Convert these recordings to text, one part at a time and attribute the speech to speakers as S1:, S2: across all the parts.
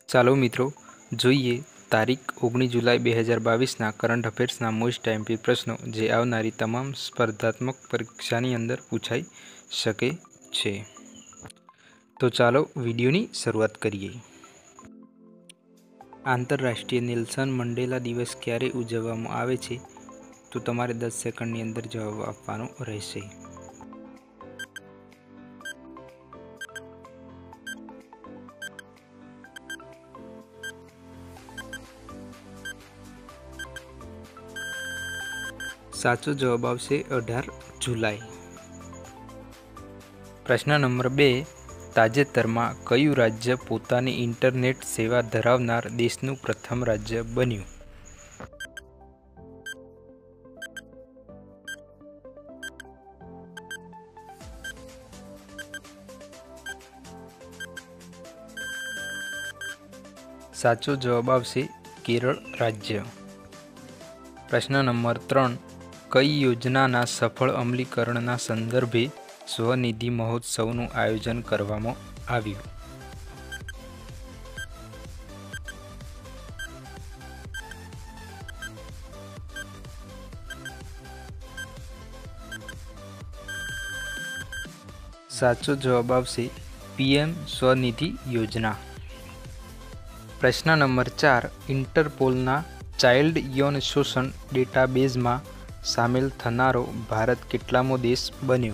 S1: ચાલો મિત્રો જોઈએ તારીખ 19 જુલાઈ 2022ના કરંટ અફેર્સના મોસ્ટ આઈએમપી પ્રશ્નો જે આવનારી તમામ સ્પર્ધાત્મક પરીક્ષાની અંદર પૂછાઈ શકે છે। તો ચાલો વિડીયોની શરૂઆત કરીએ। આંતરરાષ્ટ્રીય નેલ્સન મંડેલા દિવસ ક્યારે ઉજવવામાં આવે છે? તો તમારે 10 સેકન્ડની અંદર જવાબ આપવાનો રહેશે। साचो जवाब आवशे 18 जुलाई। प्रश्न नंबर 2, ताजेतरमां कयुं राज्य पोतानी इंटरनेट सेवा धरावनार देशनुं प्रथम राज्य बन्युं? साचो जवाब आवशे केरल राज्य। प्रश्न नंबर 3, कई योजनाना सफल अमलीकरणना संदर्भे स्वनिधि महोत्सवનું આયોજન કરવામાં આવ્યું? સાચો જવાબ આવશે પીએમ સ્વનિધિ યોજના। प्रश्न नंबर 4, इंटरपोलना चाइल्ड यौन शोषण डेटाबेजमां सामेल थनारो भारत केटलामो देश बन्यो?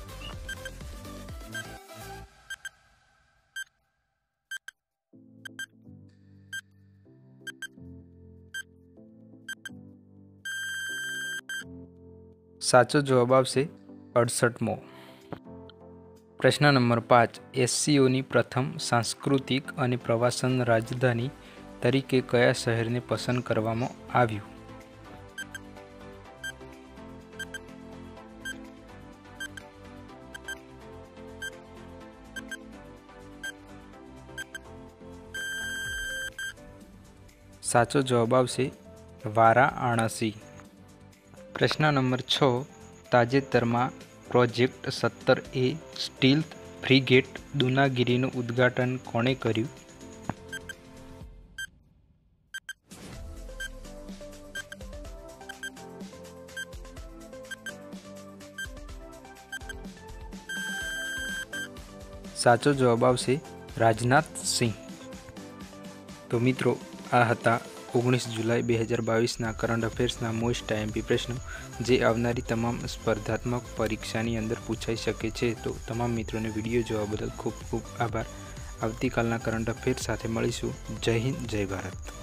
S1: साचो जवाब आवशे 68मो। प्रश्न नंबर 5, एससीओनी प्रथम सांस्कृतिक और प्रवासन राजधानी तरीके कया शहर ने पसंद करवामां आव्युं? साचो जवाब आवशे वाराणसी। प्रश्न नंबर 6, ताजेतरमां प्रोजेक्ट 17A स्टील्थ फ्रीगेट दूनागिरीનું ઉદ્ઘાટન કોણે કર્યું? સાચો જવાબ આવશે રાજનાથ સિંહ। તો મિત્રો આ હતા 19 जुलाई 2022ના કરંટ અફેર્સના મોસ્ટ આઈએમપી પ્રશ્નો જે આવનારી તમામ સ્પર્ધાત્મક પરીક્ષાની અંદર પૂછાઈ શકે છે। તો તમામ મિત્રોને વિડીયો જોવા બદલ ખૂબ ખૂબ આભાર। આવતીકાલના કરંટ અફેર્સ સાથે મળીશું। જય હિન્દ, જય ભારત।